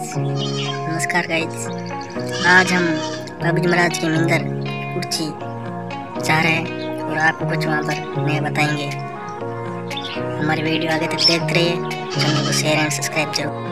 Guys, नमस्कार guys. आज हम बाबूजी महाराज के मंदिर कुर्सी जा रहे हैं और आपको कुछ वहाँ पर नया बताएंगे। हमारी वीडियो आगे तक देखते रहिए, चैनल को शेयर एंड सब्सक्राइब जरूर।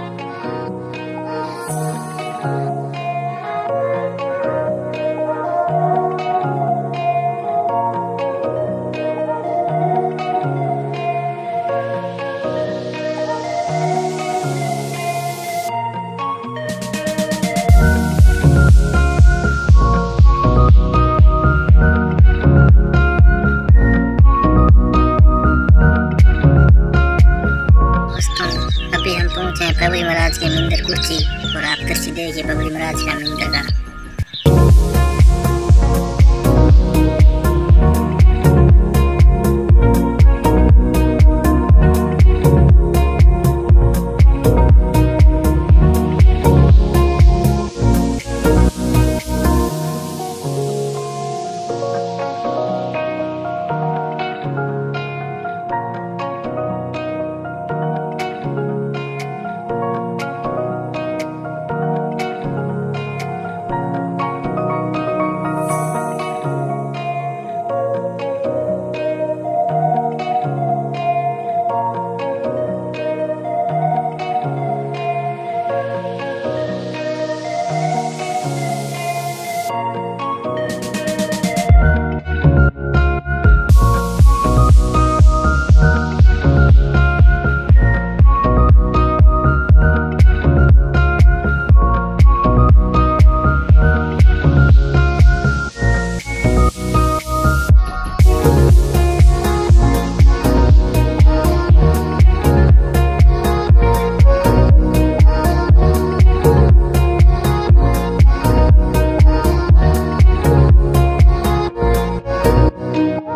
अभी हम पहुंचे हैं बाबूजी महाराज के मंदिर कुर्सी और आप दृश्य देखिए बाबूजी महाराज का मंदिर का।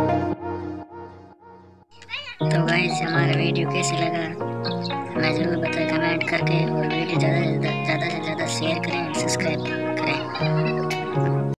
तो गाइस, हमारा वीडियो कैसे लगा हमें जरूर बताइए।